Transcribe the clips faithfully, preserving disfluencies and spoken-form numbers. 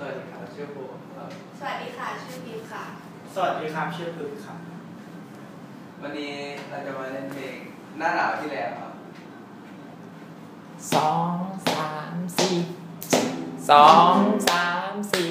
วัสดีครับชื่อโบครับสวัสดีค่ะชื่อบิวค่ะสวัสดีครับชื่อพึ่งครับวันนี้เราจะมาเล่นเพลงหน้าหนาวที่แล้วครับสองสามสี่สองสามสี่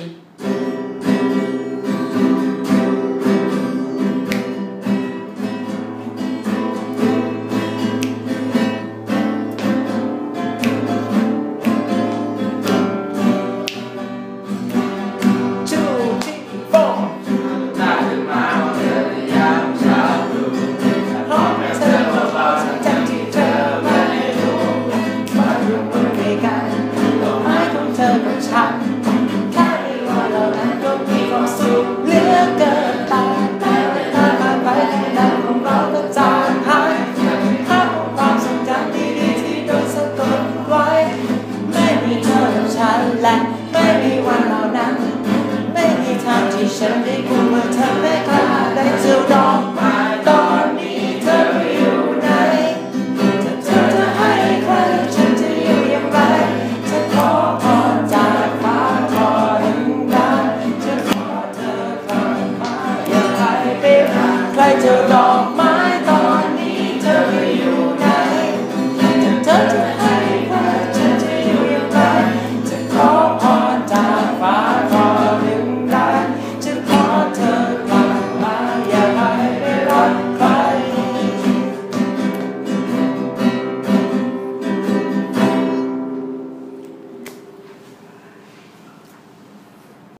แค่ว่าเรานั้นก็มีความสุขเหลือเกินไปแต่เวลาผ่านไปแล้วของเราก็จางหายภาพของความทรงจำดีๆที่โดนสะกดไว้ไม่มีเธอกับฉันและ